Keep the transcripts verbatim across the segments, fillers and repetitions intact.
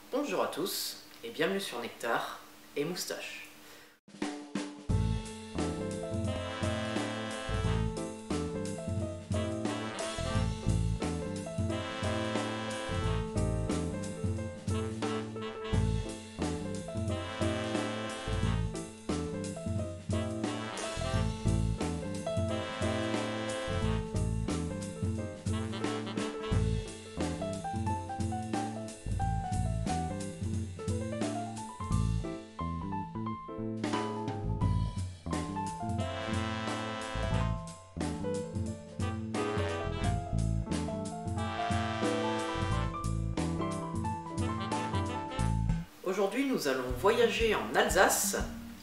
Bonjour à tous et bienvenue sur Nectar et Moustache. Aujourd'hui, nous allons voyager en Alsace.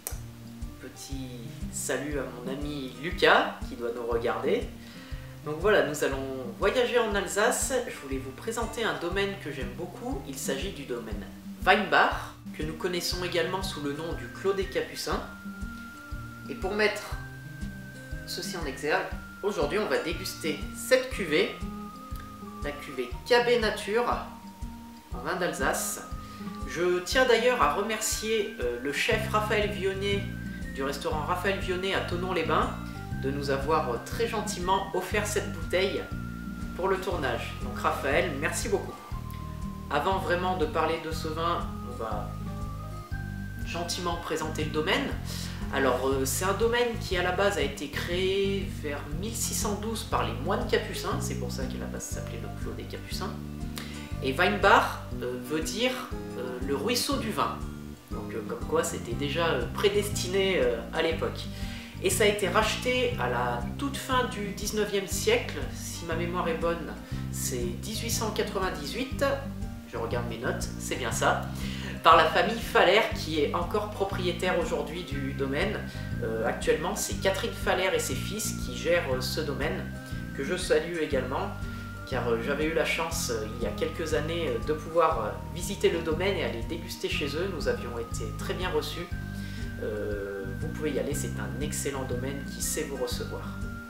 Petit salut à mon ami Lucas qui doit nous regarder. Donc voilà, nous allons voyager en Alsace. Je voulais vous présenter un domaine que j'aime beaucoup. Il s'agit du domaine Weinbach, que nous connaissons également sous le nom du Clos des Capucins. Et pour mettre ceci en exergue, aujourd'hui on va déguster cette cuvée, la cuvée K B Nature en vin d'Alsace. Je tiens d'ailleurs à remercier euh, le chef Raphaël Vionnet du restaurant Raphaël Vionnet à Thonon-les-Bains de nous avoir euh, très gentiment offert cette bouteille pour le tournage. Donc Raphaël, merci beaucoup. Avant vraiment de parler de ce vin, on va gentiment présenter le domaine. Alors euh, c'est un domaine qui à la base a été créé vers mille six cent douze par les moines capucins, c'est pour ça qu'à la base ça s'appelait le Clos des Capucins. Et Weinbach euh, veut dire euh, le ruisseau du vin. Donc euh, comme quoi c'était déjà euh, prédestiné euh, à l'époque. Et ça a été racheté à la toute fin du dix-neuvième siècle, si ma mémoire est bonne, c'est mille huit cent quatre-vingt-dix-huit, je regarde mes notes, c'est bien ça, par la famille Faller qui est encore propriétaire aujourd'hui du domaine. Euh, actuellement c'est Catherine Faller et ses fils qui gèrent euh, ce domaine, que je salue également. Car j'avais eu la chance, il y a quelques années, de pouvoir visiter le domaine et aller déguster chez eux. Nous avions été très bien reçus. Euh, vous pouvez y aller, c'est un excellent domaine qui sait vous recevoir.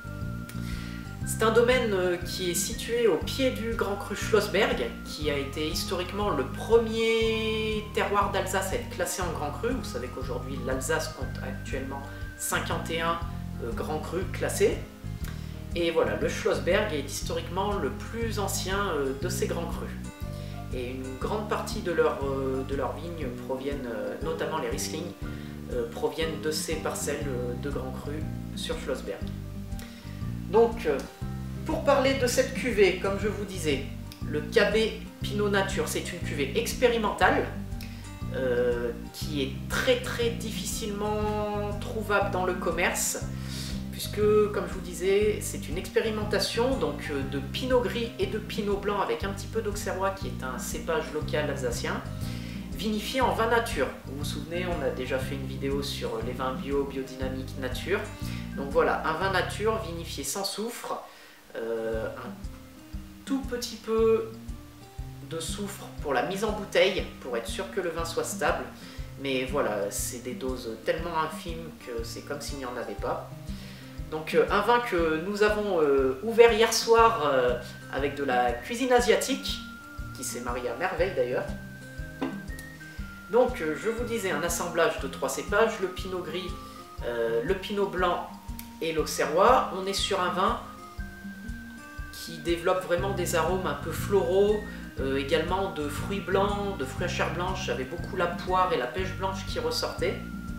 C'est un domaine qui est situé au pied du Grand Cru Schlossberg, qui a été historiquement le premier terroir d'Alsace à être classé en Grand Cru. Vous savez qu'aujourd'hui, l'Alsace compte actuellement cinquante et un Grands Crus classés. Et voilà, le Schlossberg est historiquement le plus ancien euh, de ces grands crus. Et une grande partie de, leur, euh, de leurs vignes proviennent, euh, notamment les Riesling, euh, proviennent de ces parcelles euh, de grands crus sur Schlossberg. Donc, euh, pour parler de cette cuvée, comme je vous disais, le K B Pinot Nature, c'est une cuvée expérimentale euh, qui est très très difficilement trouvable dans le commerce. Puisque, comme je vous disais, c'est une expérimentation donc, de pinot gris et de pinot blanc avec un petit peu d'auxerrois qui est un cépage local alsacien, vinifié en vin nature. Vous vous souvenez, on a déjà fait une vidéo sur les vins bio, biodynamique, nature. Donc voilà, un vin nature vinifié sans soufre, euh, un tout petit peu de soufre pour la mise en bouteille, pour être sûr que le vin soit stable. Mais voilà, c'est des doses tellement infimes que c'est comme s'il n'y en avait pas. Donc euh, un vin que nous avons euh, ouvert hier soir euh, avec de la cuisine asiatique, qui s'est mariée à merveille d'ailleurs. Donc euh, je vous disais un assemblage de trois cépages, le pinot gris, euh, le pinot blanc et l'auxerrois. On est sur un vin qui développe vraiment des arômes un peu floraux, euh, également de fruits blancs, de fruits à chair blanche, avec beaucoup la poire et la pêche blanche qui ressortaient.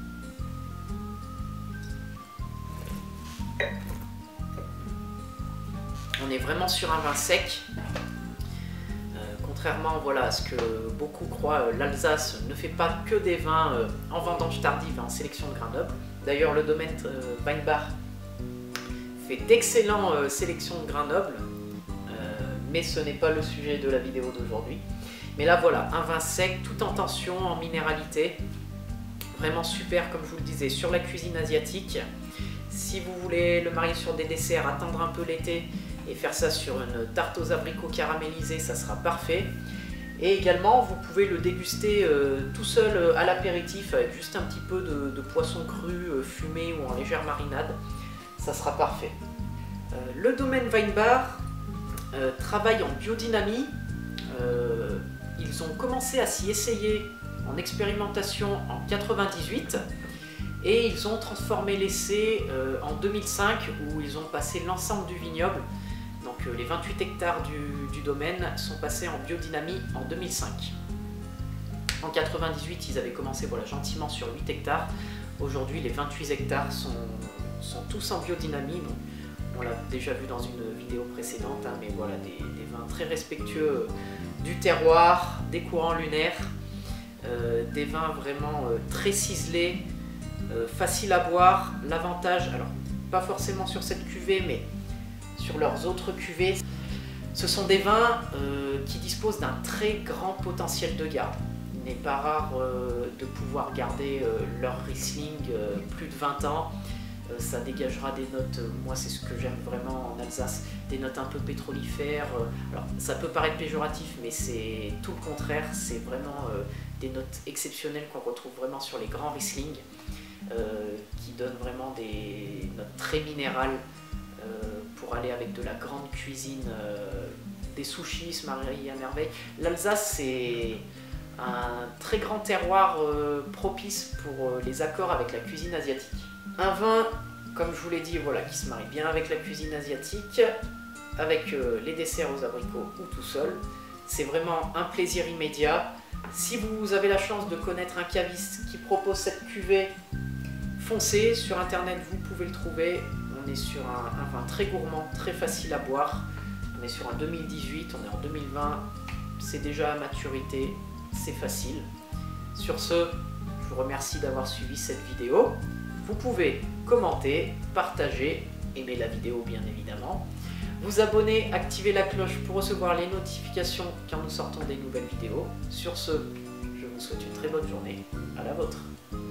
On est vraiment sur un vin sec, euh, contrairement voilà, à ce que beaucoup croient, euh, l'Alsace ne fait pas que des vins euh, en vendange tardive, en sélection de grains nobles. D'ailleurs le domaine euh, Weinbach fait d'excellentes euh, sélections de grains nobles, euh, mais ce n'est pas le sujet de la vidéo d'aujourd'hui. Mais là voilà, un vin sec, tout en tension, en minéralité, vraiment super comme je vous le disais, sur la cuisine asiatique. Si vous voulez le marier sur des desserts, attendre un peu l'été et faire ça sur une tarte aux abricots caramélisés, ça sera parfait. Et également, vous pouvez le déguster euh, tout seul euh, à l'apéritif avec juste un petit peu de, de poisson cru, euh, fumé ou en légère marinade. Ça sera parfait. Euh, le domaine Weinbach euh, travaille en biodynamie. Euh, ils ont commencé à s'y essayer en expérimentation en quatre-vingt-dix-huit et ils ont transformé l'essai euh, en deux mille cinq où ils ont passé l'ensemble du vignoble. Donc euh, les vingt-huit hectares du, du domaine sont passés en biodynamie en deux mille cinq. En quatre-vingt-dix-huit, ils avaient commencé voilà, gentiment sur huit hectares. Aujourd'hui, les vingt-huit hectares sont, sont tous en biodynamie. Donc, on l'a déjà vu dans une vidéo précédente, hein, mais voilà, des, des vins très respectueux du terroir, des courants lunaires, euh, des vins vraiment euh, très ciselés, euh, faciles à boire. L'avantage, alors pas forcément sur cette cuvée, mais sur leurs autres cuvées, ce sont des vins euh, qui disposent d'un très grand potentiel de garde. Il n'est pas rare euh, de pouvoir garder euh, leur Riesling euh, plus de vingt ans. Euh, ça dégagera des notes, euh, moi c'est ce que j'aime vraiment en Alsace, des notes un peu pétrolifères. Euh, alors ça peut paraître péjoratif, mais c'est tout le contraire. C'est vraiment euh, des notes exceptionnelles qu'on retrouve vraiment sur les grands Riesling, euh, qui donnent vraiment des notes très minérales euh, pour aller avec de la grande cuisine, euh, des sushis se marient à merveille. L'Alsace, c'est un très grand terroir euh, propice pour euh, les accords avec la cuisine asiatique. Un vin, comme je vous l'ai dit, voilà, qui se marie bien avec la cuisine asiatique, avec euh, les desserts aux abricots ou tout seul. C'est vraiment un plaisir immédiat. Si vous avez la chance de connaître un caviste qui propose cette cuvée, foncez sur internet, vous pouvez le trouver. On est sur un, un vin très gourmand, très facile à boire. On est sur un deux mille dix-huit, on est en deux mille vingt, c'est déjà à maturité. C'est facile. Sur ce, je vous remercie d'avoir suivi cette vidéo. Vous pouvez commenter, partager, aimer la vidéo bien évidemment, vous abonner, activer la cloche pour recevoir les notifications quand nous sortons des nouvelles vidéos. Sur ce, je vous souhaite une très bonne journée. À la vôtre.